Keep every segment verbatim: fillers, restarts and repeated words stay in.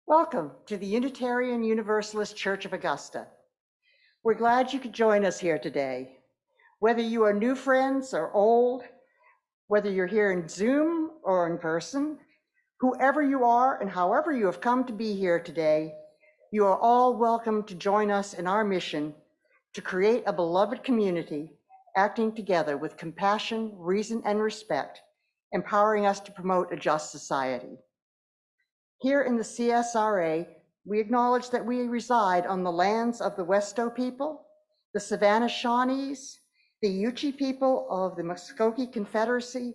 Welcome to the Unitarian Universalist Church of Augusta. We're glad you could join us here today. Whether you are new friends or old, whether you're here in Zoom or in person, whoever you are and however you have come to be here today, you are all welcome to join us in our mission to create a beloved community, acting together with compassion, reason, and respect, empowering us to promote a just society. Here in the C S R A, we acknowledge that we reside on the lands of the Westo people, the Savannah Shawnees, the Yuchi people of the Muskogee Confederacy.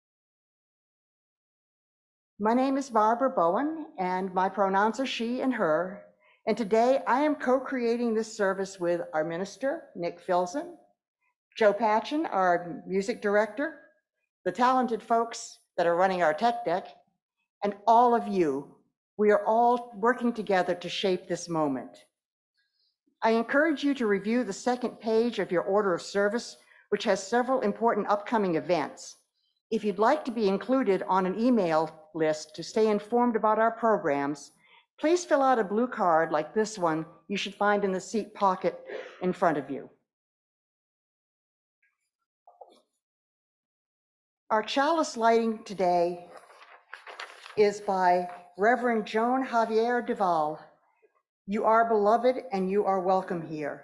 My name is Barbara Bowen, and my pronouns are she and her. And today I am co-creating this service with our minister, Nic Filzen, Joe Patchen, our music director, the talented folks that are running our tech deck, and all of you. We are all working together to shape this moment. I encourage you to review the second page of your order of service, which has several important upcoming events. If you'd like to be included on an email list to stay informed about our programs, please fill out a blue card like this one you should find in the seat pocket in front of you. Our chalice lighting today is by Reverend Joan Javier Duval. You are beloved and you are welcome here.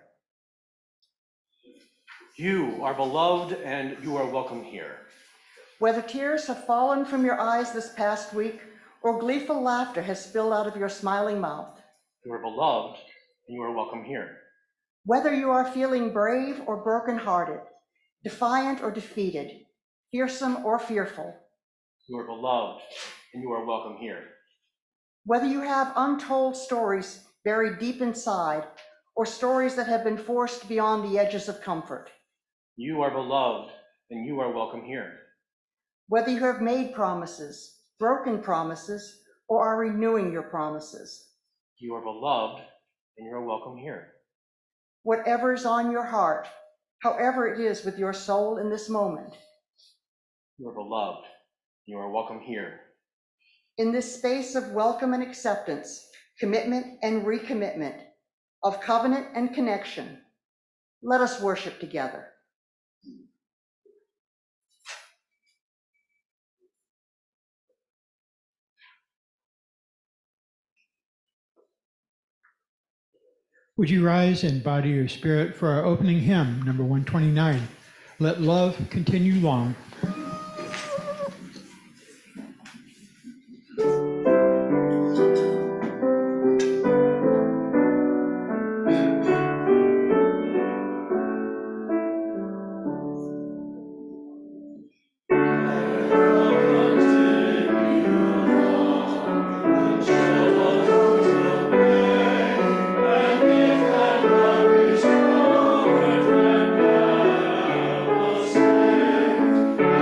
You are beloved and you are welcome here. Whether tears have fallen from your eyes this past week or gleeful laughter has spilled out of your smiling mouth, you are beloved and you are welcome here. Whether you are feeling brave or brokenhearted, defiant or defeated, fearsome or fearful, you are beloved and you are welcome here. Whether you have untold stories buried deep inside or stories that have been forced beyond the edges of comfort, you are beloved and you are welcome here. Whether you have made promises, broken promises, or are renewing your promises, you are beloved and you are welcome here. Whatever is on your heart, however it is with your soul in this moment, you are beloved and you are welcome here. In this space of welcome and acceptance, commitment and recommitment, of covenant and connection, let us worship together. Would you rise and bow to your spirit for our opening hymn, number one twenty-nine, Let Love Continue Long. Thank you.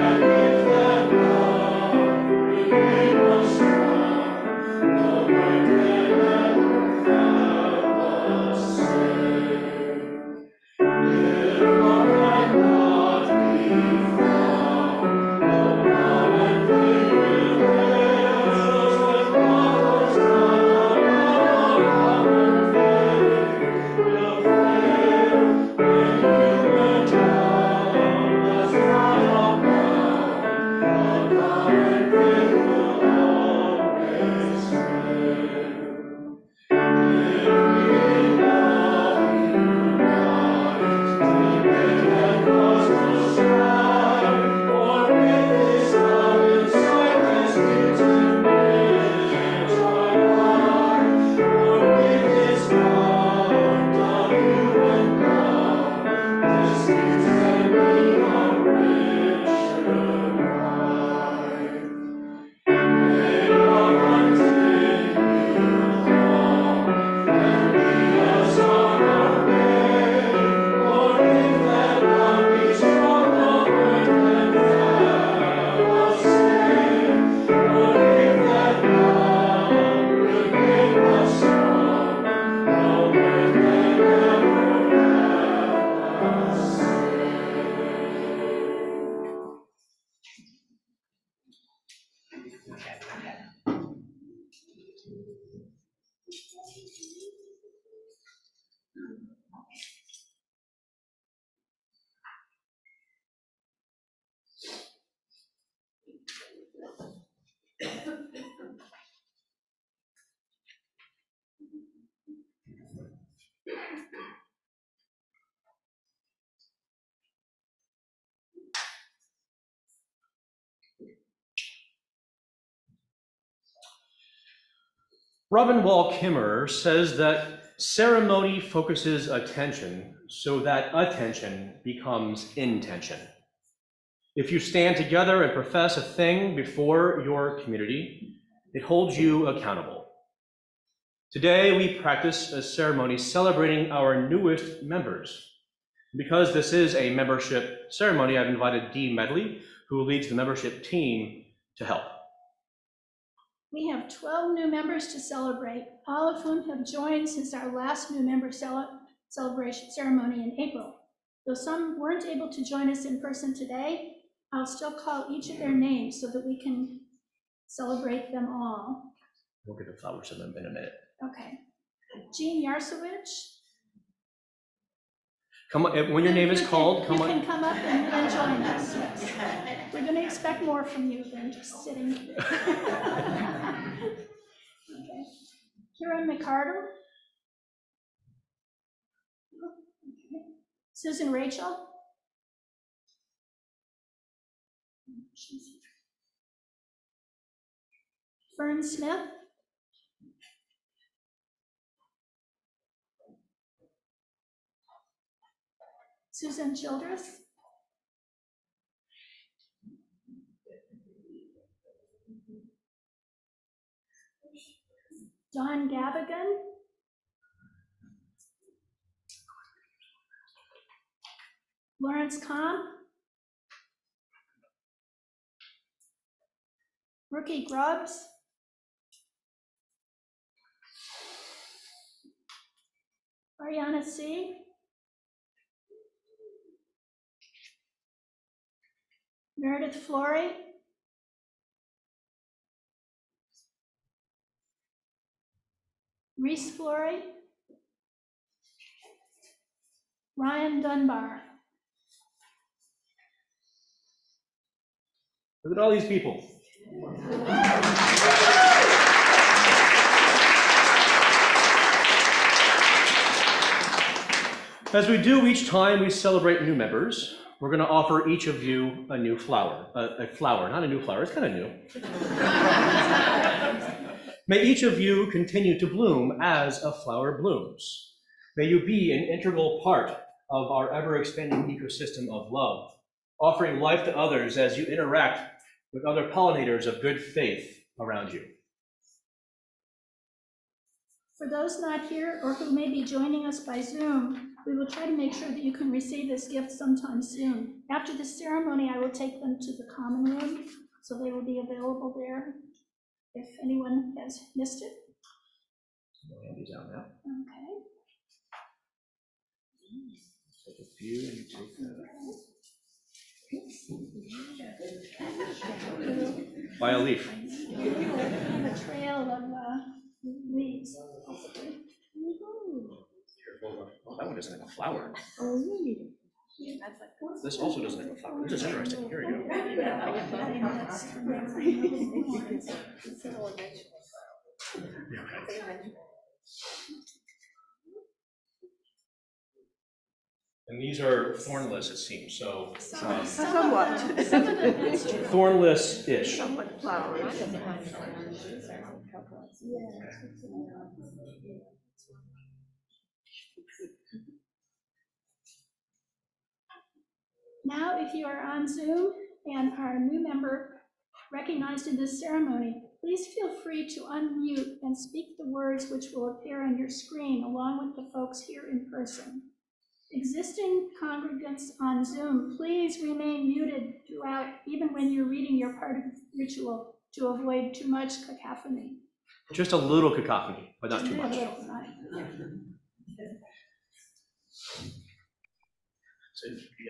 Robin Wall Kimmerer says that ceremony focuses attention so that attention becomes intention. If you stand together and profess a thing before your community, it holds you accountable. Today, we practice a ceremony celebrating our newest members. Because this is a membership ceremony, I've invited Dee Medley, who leads the membership team, to help. We have twelve new members to celebrate, all of whom have joined since our last new member cele celebration ceremony in April. Though some weren't able to join us in person today, I'll still call each of their names so that we can celebrate them all. We'll get the flowers to them in a minute. Okay. Jean Yarsowicz. Come on, when your name is You called, can, come you on. can come up and, and join us. Yes. We're going to expect more from you than just sitting. Okay. Kieran McCardle. Okay. Susan Rachel. Fern Smith. Susan Childress. Don Gavigan. Lawrence Kahn. Rookie Grubbs. Ariana C. Meredith Flory. Reese Flory. Ryan Dunbar. Look at all these people. As we do each time we celebrate new members, we're going to offer each of you a new flower. A, a flower, not a new flower, it's kind of new. May each of you continue to bloom as a flower blooms. May you be an integral part of our ever-expanding ecosystem of love, offering life to others as you interact with other pollinators of good faith around you. For those not here or who may be joining us by Zoom, we will try to make sure that you can receive this gift sometime soon. After the ceremony, I will take them to the common room, so they will be available there if anyone has missed it. Andy's out now. Okay. Take a few and you take that. By a leaf. A trail of uh, leaves. Oh, that one doesn't have a flower. Oh, really? This also doesn't have a flower. This is interesting. Here you go. And these are thornless, it seems, so. Um, Somewhat. thornless-ish. Somewhat flowers. Now, if you are on Zoom and are a new member recognized in this ceremony, please feel free to unmute and speak the words which will appear on your screen along with the folks here in person. Existing congregants on Zoom, please remain muted throughout, even when you're reading your part of the ritual, to avoid too much cacophony. Just a little cacophony, but not too much. So,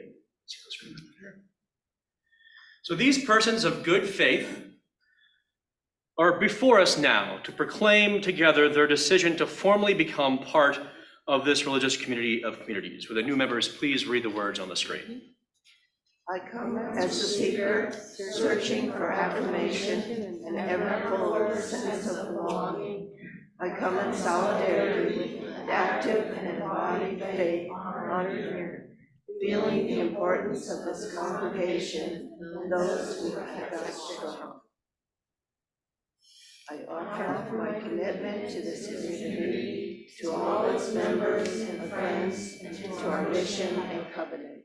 So these persons of good faith are before us now to proclaim together their decision to formally become part of this religious community of communities. Will the new members please read the words on the screen? I come as a seeker, searching for affirmation and ever fuller sense of belonging. I come in solidarity with active and embodied faith honored here, feeling the importance of this congregation and those who keep us strong. I offer my commitment to this community, to all its members and friends, and to our mission and covenant.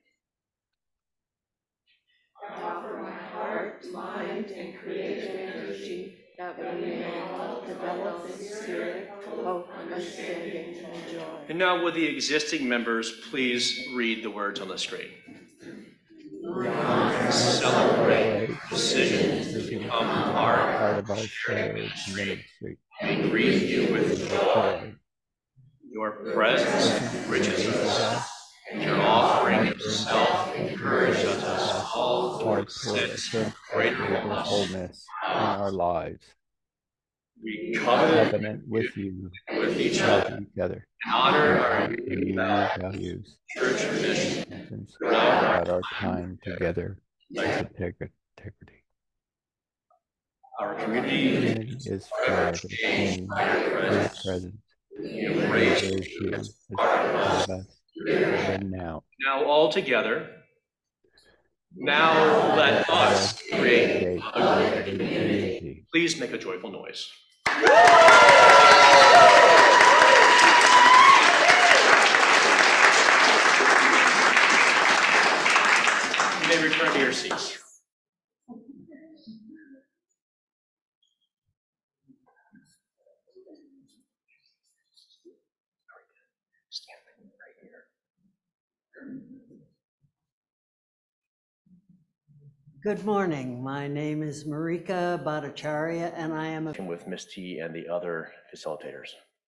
I offer my heart, mind, and creative energy that we may all develop in spirit, hope, understanding, and joy. And now, would the existing members please read the words on the screen? Celebrate decisions to become part, part of our shared ministry. and greet you with joy. Your presence enriches us, and your offering of self encourages us all toward sense of greater wholeness wholeness in our lives. We covenant Covenant with you, with each with other, each other, and honor our our unique unique values, values, church mission, and throughout throughout our our time together with integrity. Our community Community is forever changed by your by your presence. presence. We We embrace embrace you you as as part of part us. of us here and now. Now, all together, now let us create Create a greater a community. community. Please make a joyful noise. You may return to your seats. Good morning. My name is Marika Bhattacharya, and I am a With Miss T and the other facilitators.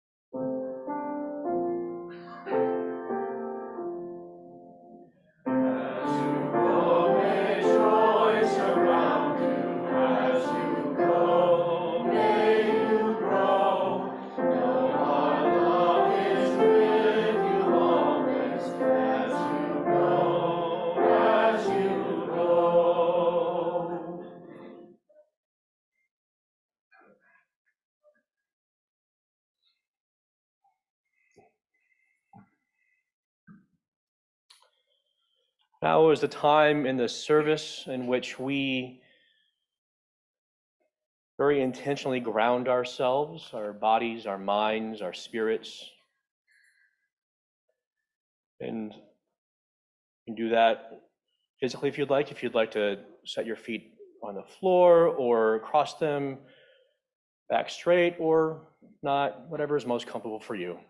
Now is the time in the service in which we very intentionally ground ourselves, our bodies, our minds, our spirits. And you can do that physically if you'd like. If you'd like to set your feet on the floor or cross them back straight or not, whatever is most comfortable for you.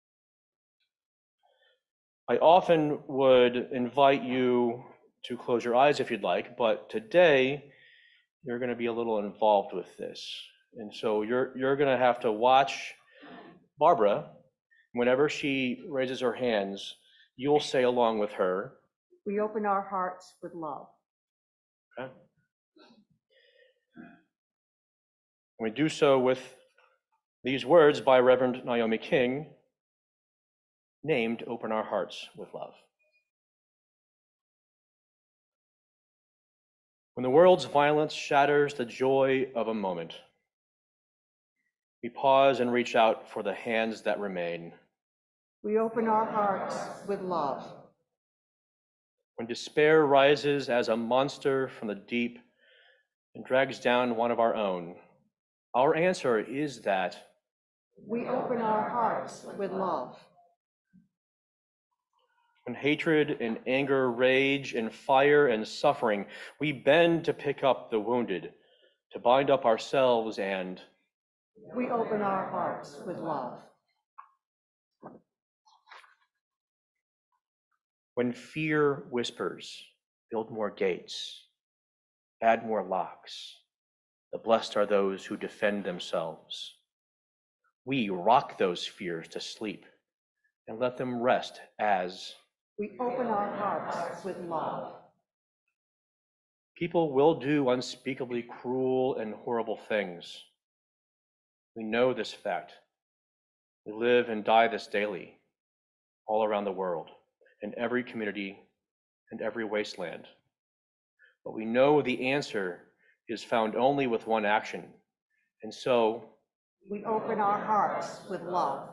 I often would invite you to close your eyes if you'd like, but today you're going to be a little involved with this. And so you're you're going to have to watch Barbara. Whenever she raises her hands, you'll say along with her. We open our hearts with love. Okay. We do so with these words by Reverend Naomi King, named Open Our Hearts with Love. When the world's violence shatters the joy of a moment, we pause and reach out for the hands that remain. We open our hearts with love. When despair rises as a monster from the deep and drags down one of our own, our answer is that we open our hearts with love. When hatred and anger rage and fire and suffering, we bend to pick up the wounded, to bind up ourselves, and we open our hearts with love. When fear whispers, build more gates, add more locks. The blessed are those who defend themselves. We rock those fears to sleep and let them rest as we open our hearts with love. People will do unspeakably cruel and horrible things. We know this fact. We live and die this daily, all around the world, in every community and every wasteland. But we know the answer is found only with one action. And so, we open our hearts with love.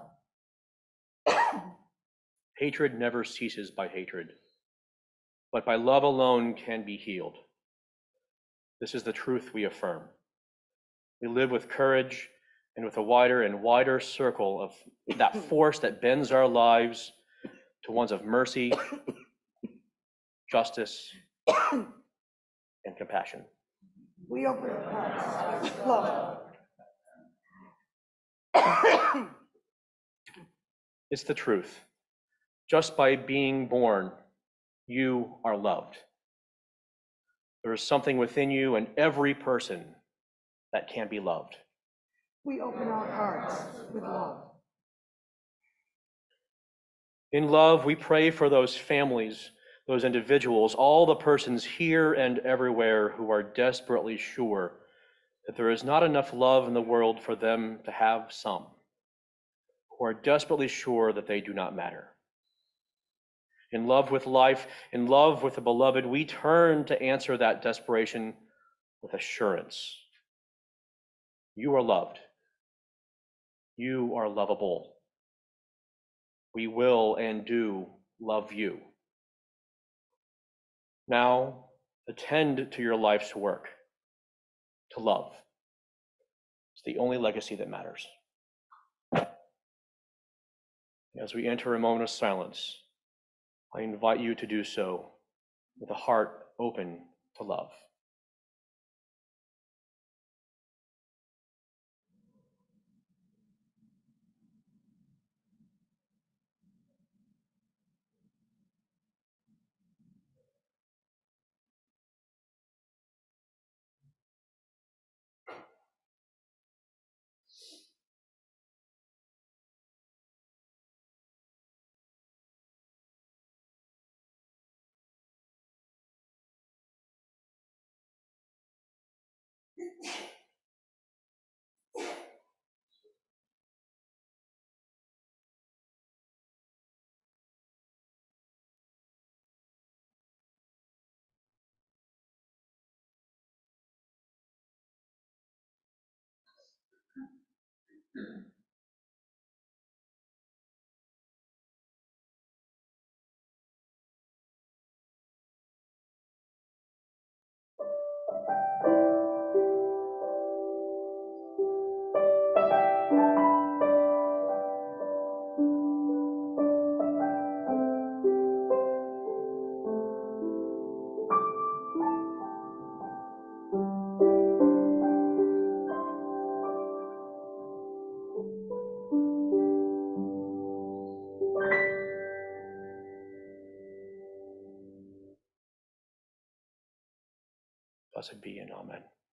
Hatred never ceases by hatred, but by love alone can be healed. This is the truth we affirm. We live with courage and with a wider and wider circle of that force that bends our lives to ones of mercy, justice, and compassion. We open our hearts with love. It's the truth. Just by being born, you are loved. There is something within you and every person that can be loved. We open our hearts with love. In love, we pray for those families, those individuals, all the persons here and everywhere who are desperately sure that there is not enough love in the world for them to have some, who are desperately sure that they do not matter. In love with life, in love with the beloved, we turn to answer that desperation with assurance. You are loved. You are lovable. We will and do love you. Now, attend to your life's work, to love. It's the only legacy that matters. As we enter a moment of silence, I invite you to do so with a heart open to love. Blessed be and amen.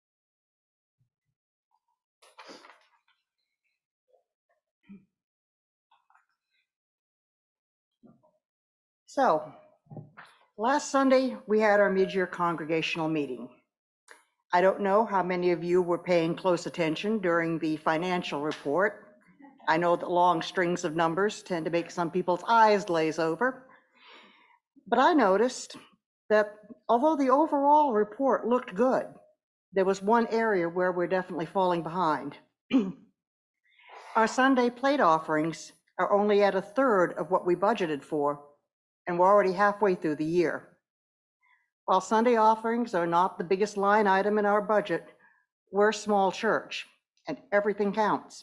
So, last Sunday, we had our mid-year congregational meeting. I don't know how many of you were paying close attention during the financial report. I know that long strings of numbers tend to make some people's eyes glaze over. But I noticed that although the overall report looked good, there was one area where we're definitely falling behind. Our Sunday plate offerings are only at a third of what we budgeted for, and we're already halfway through the year. While Sunday offerings are not the biggest line item in our budget, we're a small church, and everything counts.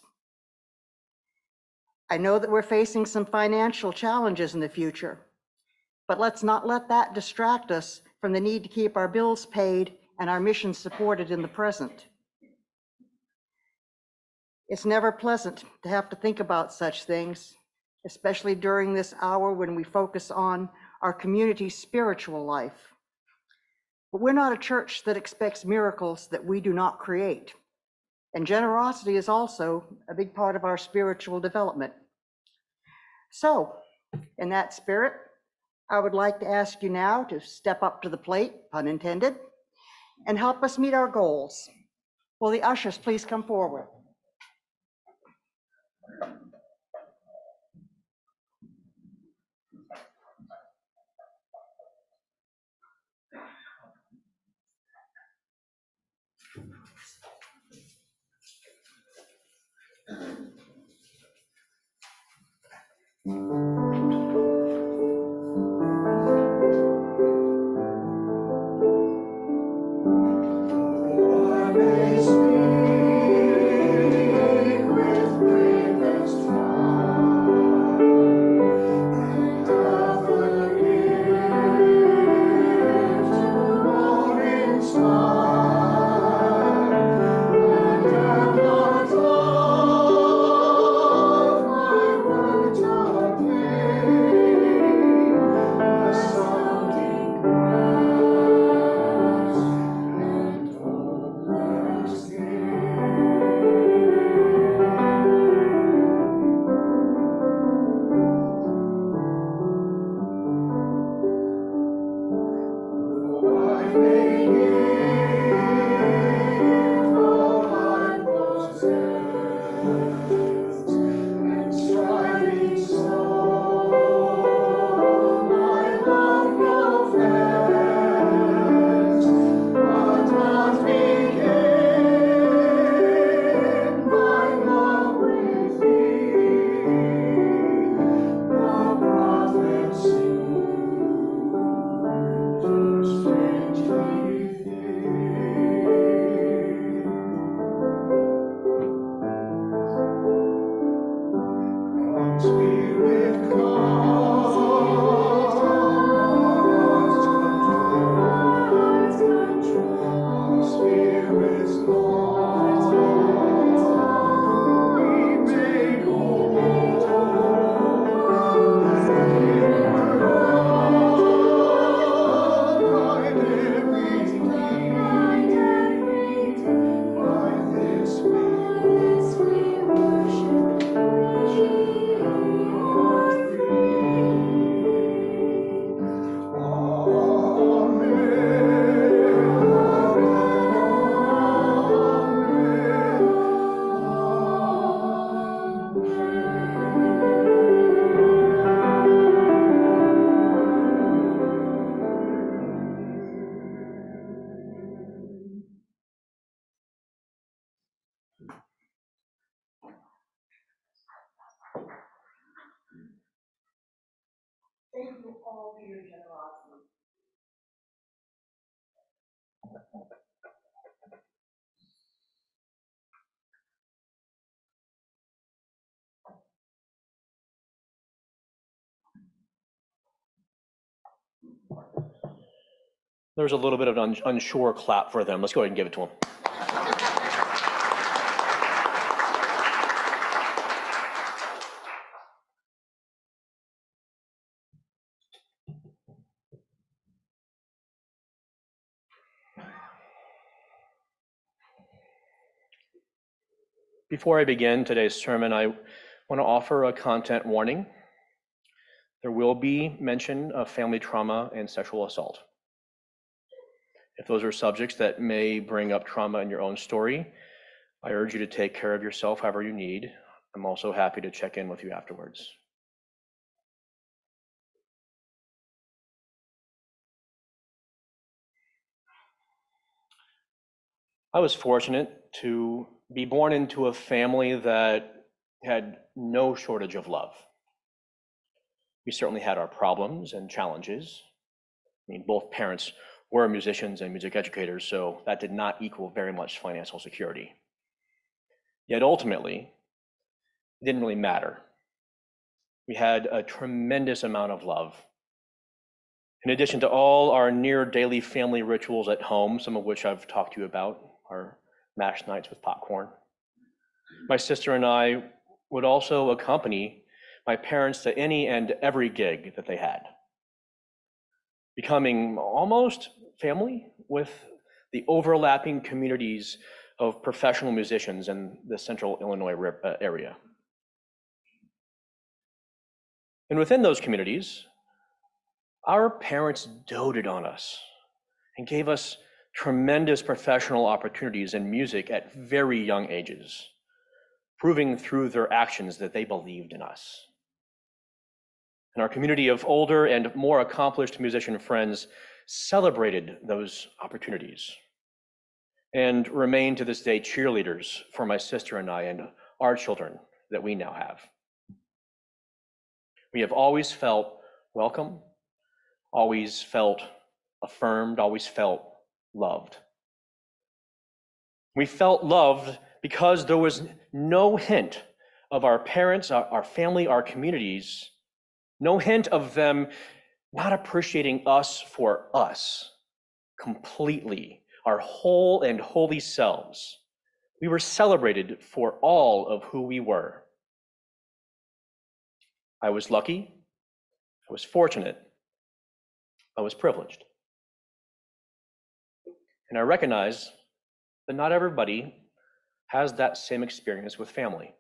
I know that we're facing some financial challenges in the future, but let's not let that distract us from the need to keep our bills paid and our mission supported in the present. It's never pleasant to have to think about such things, especially during this hour when we focus on our community's spiritual life. But we're not a church that expects miracles that we do not create. And generosity is also a big part of our spiritual development. So, in that spirit, I would like to ask you now to step up to the plate, pun intended, and help us meet our goals. Will the ushers please come forward? Lord, may speak. Thank you all for your generosity. There's a little bit of an unsure clap for them. Let's go ahead and give it to them. Before I begin today's sermon, I want to offer a content warning. There will be mention of family trauma and sexual assault. If those are subjects that may bring up trauma in your own story, I urge you to take care of yourself however you need. I'm also happy to check in with you afterwards. I was fortunate to be born into a family that had no shortage of love. We certainly had our problems and challenges. I mean, both parents were musicians and music educators, so that did not equal very much financial security. Yet ultimately, it didn't really matter. We had a tremendous amount of love. In addition to all our near daily family rituals at home, some of which I've talked to you about, our mash nights with popcorn, my sister and I would also accompany my parents to any and every gig that they had, becoming almost family with the overlapping communities of professional musicians in the central Illinois area. And within those communities, our parents doted on us and gave us tremendous professional opportunities in music at very young ages, proving through their actions that they believed in us. And our community of older and more accomplished musician friends celebrated those opportunities and remain to this day cheerleaders for my sister and I and our children that we now have. We have always felt welcome, always felt affirmed, always felt loved. We felt loved because there was no hint of our parents, our, our family, our communities, no hint of them not appreciating us for us completely, our whole and holy selves. We were celebrated for all of who we were. I was lucky, I was fortunate, I was privileged. And I recognize that not everybody has that same experience with family.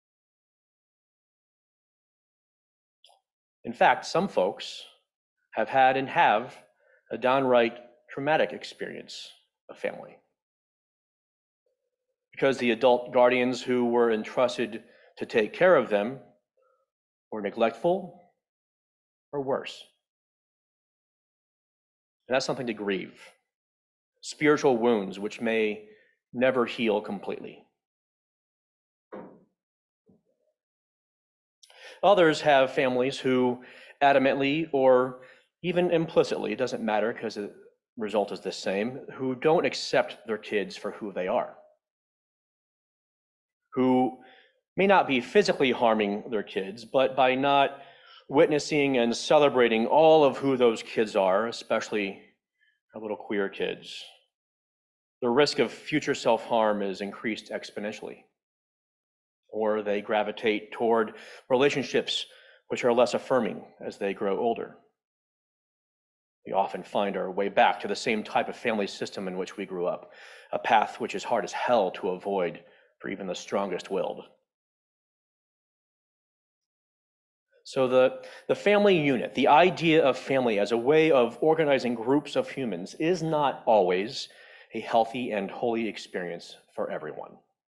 In fact, some folks have had and have a downright traumatic experience of family, because the adult guardians who were entrusted to take care of them were neglectful or worse. And that's something to grieve. Spiritual wounds which may never heal completely. Others have families who adamantly or even implicitly, it doesn't matter because the result is the same, who don't accept their kids for who they are, who may not be physically harming their kids, but by not witnessing and celebrating all of who those kids are, especially our little queer kids, the risk of future self-harm is increased exponentially. Or they gravitate toward relationships which are less affirming as they grow older. We often find our way back to the same type of family system in which we grew up, a path which is hard as hell to avoid for even the strongest willed. So the, the family unit, the idea of family as a way of organizing groups of humans, is not always a healthy and holy experience for everyone.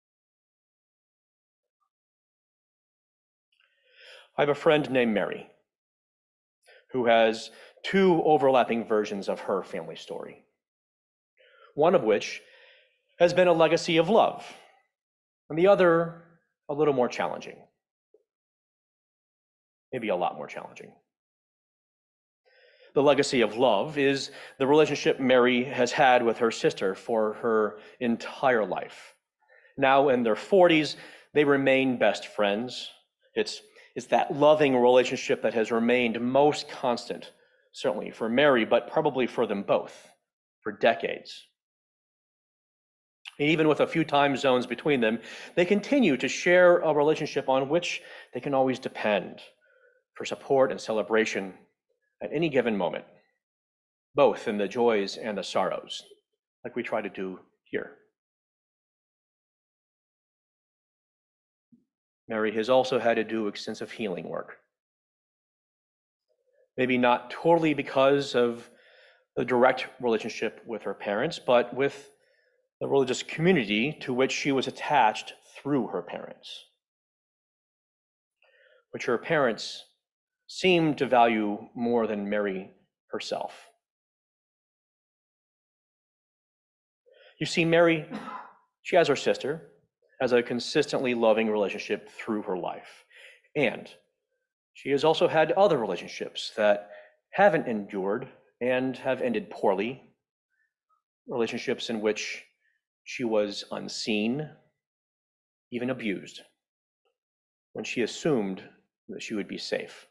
I have a friend named Mary who has two overlapping versions of her family story, one of which has been a legacy of love, and the other a little more challenging, maybe a lot more challenging. The legacy of love is the relationship Mary has had with her sister for her entire life. Now in their forties, they remain best friends. It's, it's that loving relationship that has remained most constant, certainly for Mary, but probably for them both, for decades. And even with a few time zones between them, they continue to share a relationship on which they can always depend for support and celebration at any given moment, both in the joys and the sorrows, like we try to do here. Mary has also had to do extensive healing work. Maybe not totally because of the direct relationship with her parents, but with the religious community to which she was attached through her parents, which her parents seemed to value more than Mary herself. You see, Mary, she has her sister, has a consistently loving relationship through her life. And she has also had other relationships that haven't endured and have ended poorly, relationships in which she was unseen, even abused, when she assumed that she would be safe.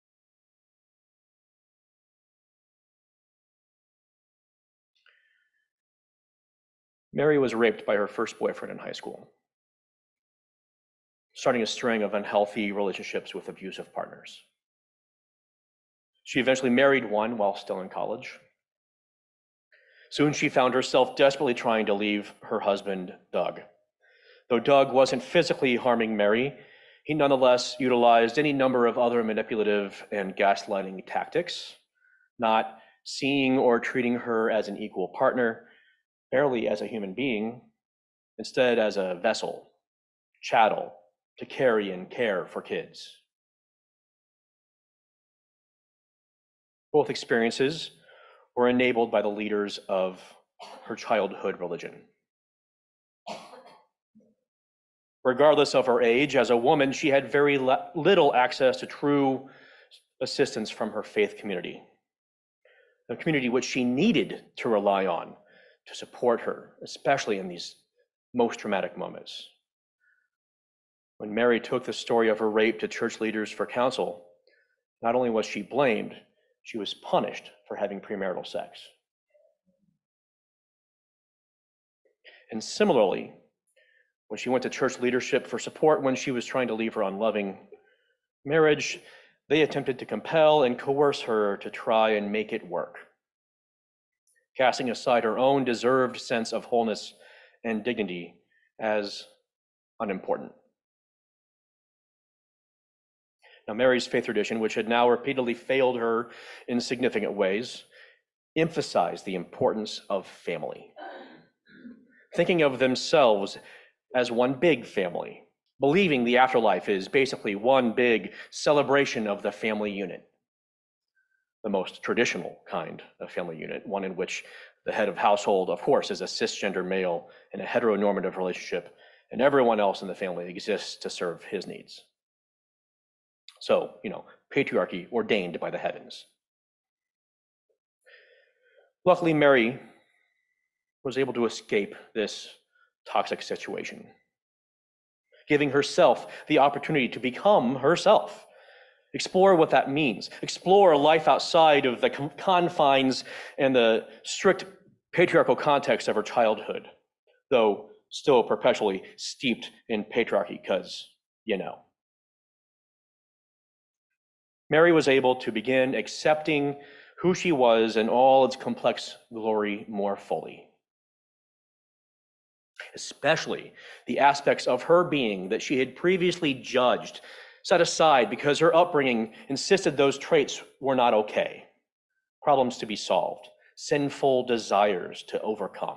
Mary was raped by her first boyfriend in high school, starting a string of unhealthy relationships with abusive partners. She eventually married one while still in college. Soon she found herself desperately trying to leave her husband, Doug. Though Doug wasn't physically harming Mary, he nonetheless utilized any number of other manipulative and gaslighting tactics, not seeing or treating her as an equal partner, barely as a human being, instead as a vessel, chattel, to carry and care for kids. Both experiences were enabled by the leaders of her childhood religion. Regardless of her age, as a woman, she had very little access to true assistance from her faith community, a community which she needed to rely on to support her, especially in these most traumatic moments. When Mary took the story of her rape to church leaders for counsel, not only was she blamed, she was punished for having premarital sex. And similarly, when she went to church leadership for support when she was trying to leave her unloving marriage, they attempted to compel and coerce her to try and make it work, casting aside her own deserved sense of wholeness and dignity as unimportant. Now, Mary's faith tradition, which had now repeatedly failed her in significant ways, emphasized the importance of family, thinking of themselves as one big family, believing the afterlife is basically one big celebration of the family unit, the most traditional kind of family unit, one in which the head of household, of course, is a cisgender male in a heteronormative relationship, and everyone else in the family exists to serve his needs. So, you know, patriarchy ordained by the heavens. Luckily, Mary was able to escape this toxic situation, giving herself the opportunity to become herself, explore what that means, explore a life outside of the confines and the strict patriarchal context of her childhood, though still perpetually steeped in patriarchy, because, you know. Mary was able to begin accepting who she was in all its complex glory more fully, especially the aspects of her being that she had previously judged, set aside because her upbringing insisted those traits were not okay, problems to be solved, sinful desires to overcome.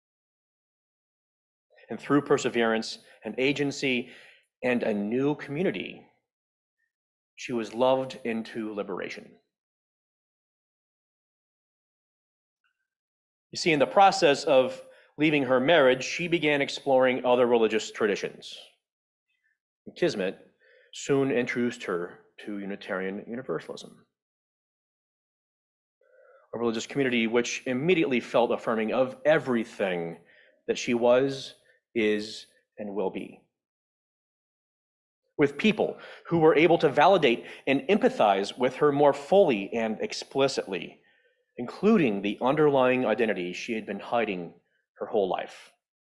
And through perseverance and agency and a new community, she was loved into liberation. You see, in the process of leaving her marriage, she began exploring other religious traditions. Kismet soon introduced her to Unitarian Universalism. a religious community which immediately felt affirming of everything that she was, is, and will be. With people who were able to validate and empathize with her more fully and explicitly, including the underlying identity she had been hiding her whole life.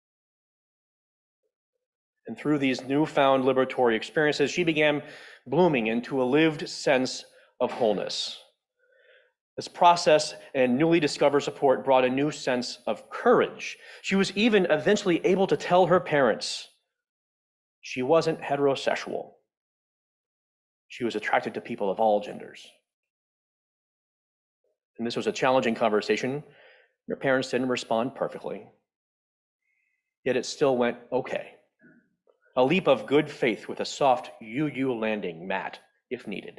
And through these newfound liberatory experiences, she began blooming into a lived sense of wholeness. This process and newly discovered support brought a new sense of courage. She was even eventually able to tell her parents she wasn't heterosexual. She was attracted to people of all genders. And this was a challenging conversation. Her parents didn't respond perfectly, yet it still went okay. A leap of good faith with a soft U U landing mat, if needed.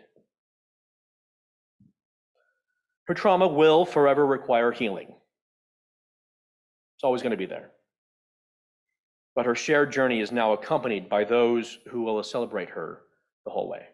Her trauma will forever require healing. It's always going to be there. But her shared journey is now accompanied by those who will celebrate her the whole way.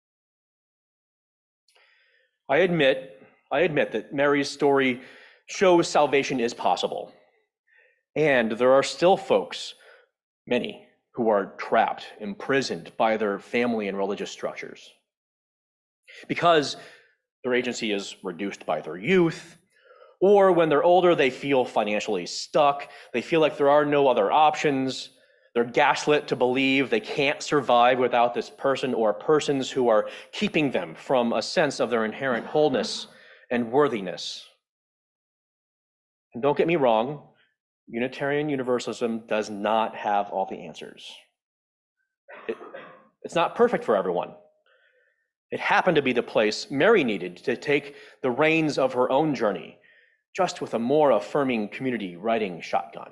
I admit, I admit that Mary's story shows salvation is possible. And there are still folks, many, who are trapped, imprisoned by their family and religious structures. Because their agency is reduced by their youth, or when they're older, they feel financially stuck. They feel like there are no other options. They're gaslit to believe they can't survive without this person or persons who are keeping them from a sense of their inherent wholeness and worthiness. And don't get me wrong, Unitarian Universalism does not have all the answers. It, it's not perfect for everyone. It happened to be the place Mary needed to take the reins of her own journey, just with a more affirming community riding shotgun.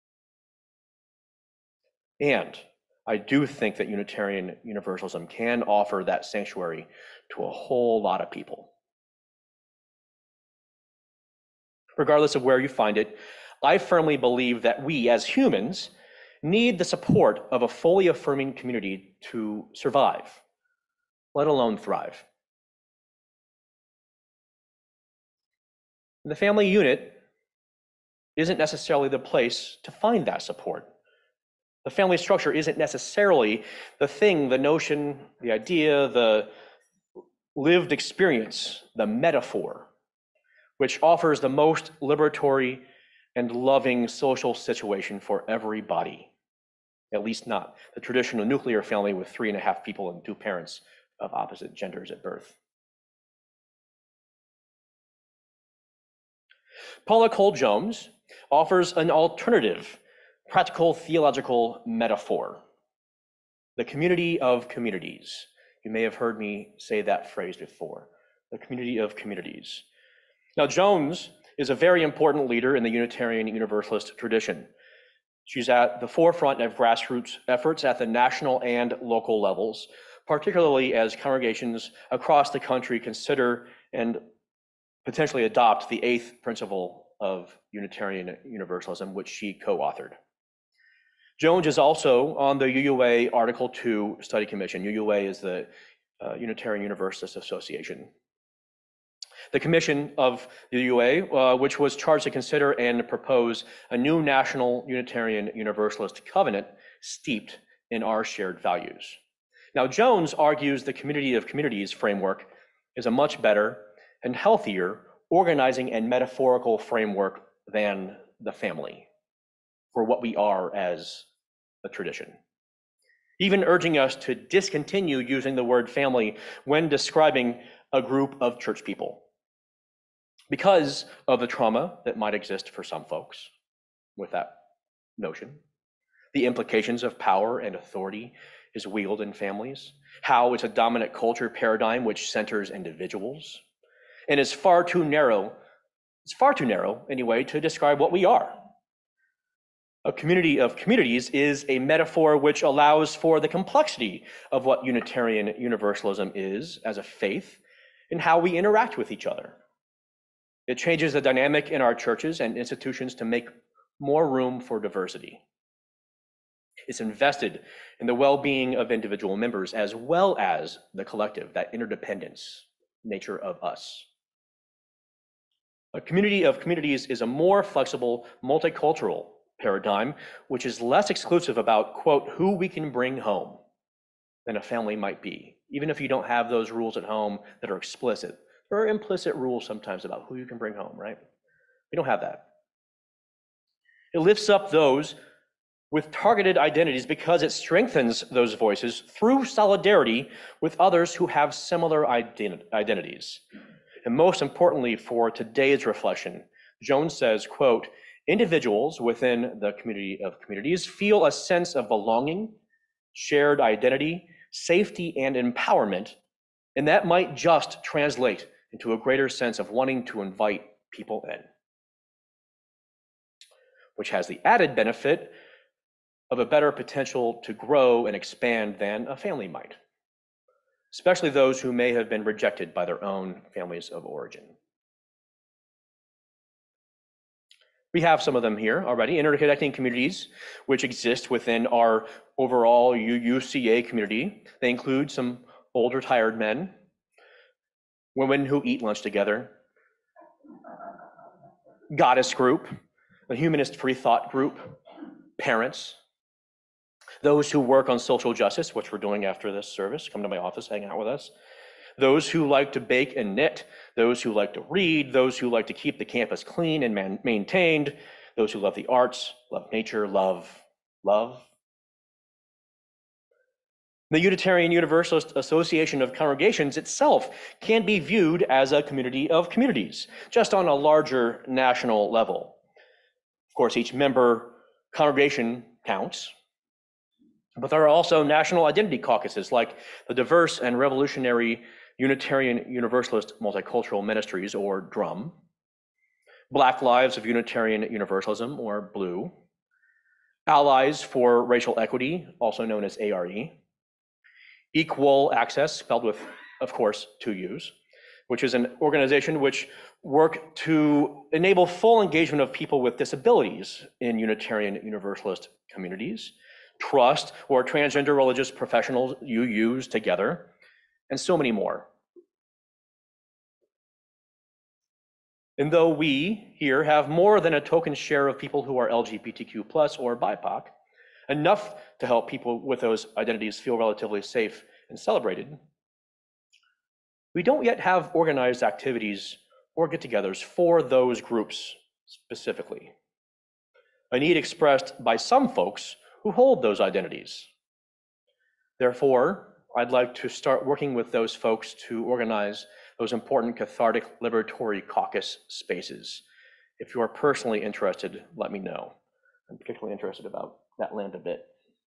And I do think that Unitarian Universalism can offer that sanctuary to a whole lot of people. Regardless of where you find it, I firmly believe that we as humans need the support of a fully affirming community to survive, let alone thrive. The family unit isn't necessarily the place to find that support. The family structure isn't necessarily the thing, the notion, the idea, the lived experience, the metaphor, which offers the most liberatory and loving social situation for everybody. At least not the traditional nuclear family with three and a half people and two parents of opposite genders at birth. Paula Cole-Jones offers an alternative, practical theological metaphor, the community of communities. You may have heard me say that phrase before, the community of communities. Now, Jones is a very important leader in the Unitarian Universalist tradition. She's at the forefront of grassroots efforts at the national and local levels, particularly as congregations across the country consider and potentially adopt the eighth principle of Unitarian Universalism, which she co-authored. Jones is also on the U U A Article two Study Commission. U U A is the uh, Unitarian Universalist Association. The commission of the U U A, uh, which was charged to consider and propose a new national Unitarian Universalist covenant steeped in our shared values. Now, Jones argues the community of communities framework is a much better and healthier organizing and metaphorical framework than the family for what we are as a tradition, even urging us to discontinue using the word family when describing a group of church people because of the trauma that might exist for some folks with that notion, the implications of power and authority is wielded in families, how it's a dominant culture paradigm which centers individuals, and is far too narrow, it's far too narrow anyway to describe what we are. A community of communities is a metaphor which allows for the complexity of what Unitarian Universalism is as a faith and how we interact with each other. It changes the dynamic in our churches and institutions to make more room for diversity. It's invested in the well-being of individual members as well as the collective, that interdependence nature of us. A community of communities is a more flexible, multicultural paradigm, which is less exclusive about, quote, who we can bring home than a family might be. Even if you don't have those rules at home that are explicit, there are implicit rules sometimes about who you can bring home, right? We don't have that. It lifts up those with targeted identities because it strengthens those voices through solidarity with others who have similar ident- identities. And most importantly for today's reflection, Jones says, quote, individuals within the community of communities feel a sense of belonging, shared identity, safety, and empowerment, and that might just translate into a greater sense of wanting to invite people in, which has the added benefit of a better potential to grow and expand than a family might, especially those who may have been rejected by their own families of origin. We have some of them here already, interconnecting communities, which exist within our overall U U C A community. They include some older, tired men, women who eat lunch together, goddess group, a humanist free thought group, parents, those who work on social justice, which we're doing after this service, come to my office, hang out with us, those who like to bake and knit, those who like to read, those who like to keep the campus clean and man- maintained, those who love the arts, love nature, love, love. The Unitarian Universalist Association of Congregations itself can be viewed as a community of communities, just on a larger national level. Of course, each member congregation counts, but there are also national identity caucuses like the Diverse and Revolutionary Unitarian Universalist Multicultural Ministries, or DRUM, Black Lives of Unitarian Universalism, or BLUE, Allies for Racial Equity, also known as A R E, Equal Access, spelled with, of course, two U's, which is an organization which work to enable full engagement of people with disabilities in Unitarian Universalist communities, Trust, or transgender religious professionals, U Us together, and so many more. And though we here have more than a token share of people who are L G B T Q plus or B I P O C, enough to help people with those identities feel relatively safe and celebrated, we don't yet have organized activities or get-togethers for those groups specifically, a need expressed by some folks who hold those identities. Therefore, I'd like to start working with those folks to organize those important cathartic liberatory caucus spaces. If you are personally interested, let me know. I'm particularly interested about that land a bit.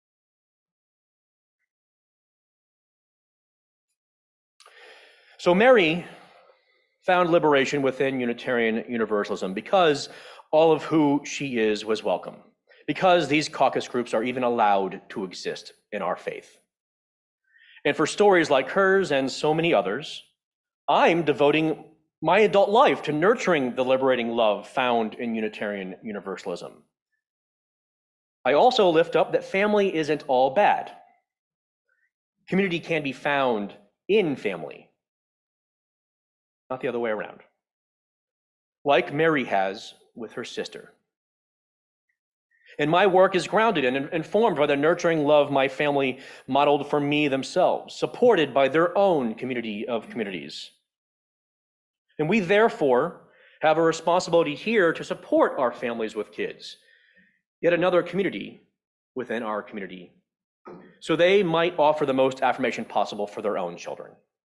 So Mary found liberation within Unitarian Universalism because all of who she is was welcome, because these caucus groups are even allowed to exist in our faith. And for stories like hers and so many others, I'm devoting my adult life to nurturing the liberating love found in Unitarian Universalism. I also lift up that family isn't all bad. Community can be found in family, not the other way around, like Mary has with her sister. And my work is grounded and informed by the nurturing love my family modeled for me themselves, supported by their own community of communities. And we therefore have a responsibility here to support our families with kids, yet another community within our community, so they might offer the most affirmation possible for their own children.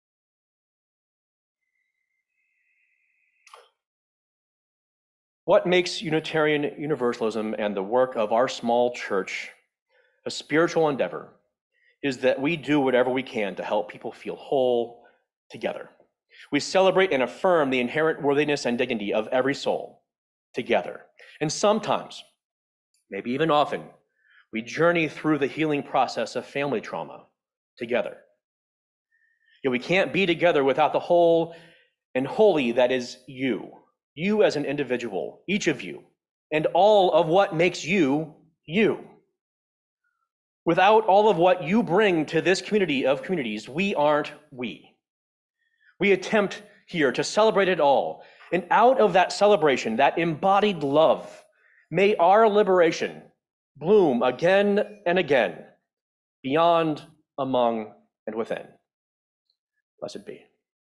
What makes Unitarian Universalism and the work of our small church a spiritual endeavor is that we do whatever we can to help people feel whole together. We celebrate and affirm the inherent worthiness and dignity of every soul together. And sometimes, maybe even often, we journey through the healing process of family trauma together. Yet we can't be together without the whole and holy that is you, you as an individual, each of you, and all of what makes you, you. Without all of what you bring to this community of communities, we aren't we. We attempt here to celebrate it all And out of that celebration, that embodied love, may our liberation bloom again and again, beyond, among, and within. Blessed be.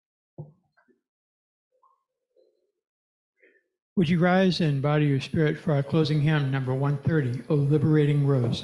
Would you rise and body your spirit for our closing hymn, number one thirty, O Liberating Rose?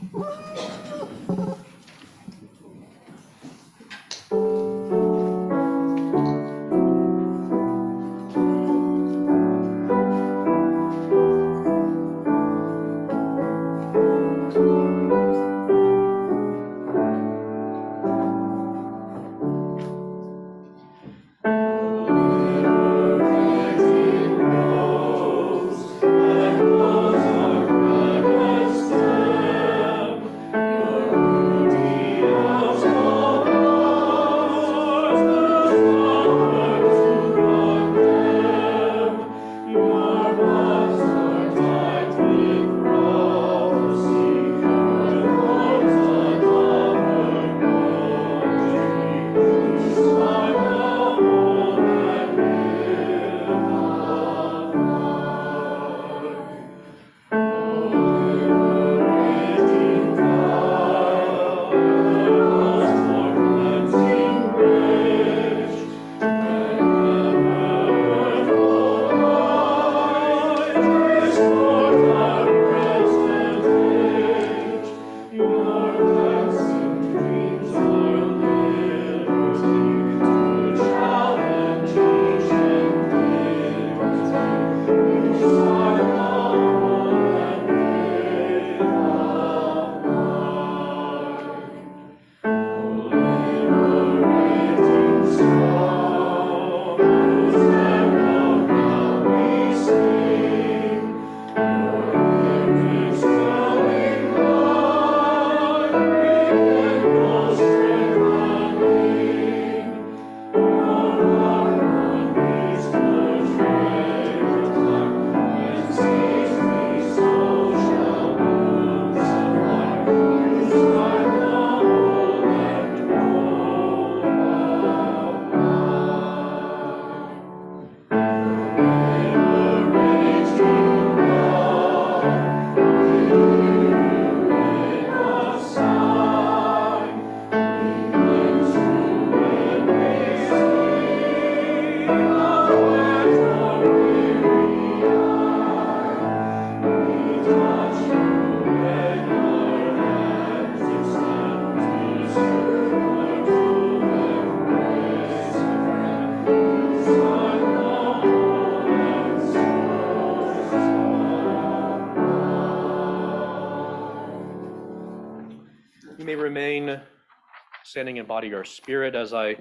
Remain standing and body your spirit as I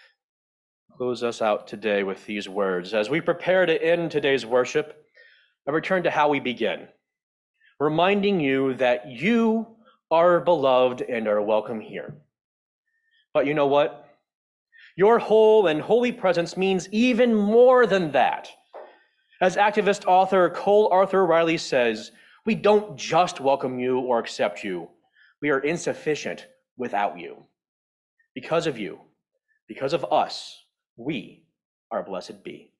close us out today with these words. As we prepare to end today's worship, I return to how we begin, reminding you that you are beloved and are welcome here. But you know what? Your whole and holy presence means even more than that. As activist author Cole Arthur Riley says, we don't just welcome you or accept you. We are insufficient without you. Because of you, because of us, we are blessed be.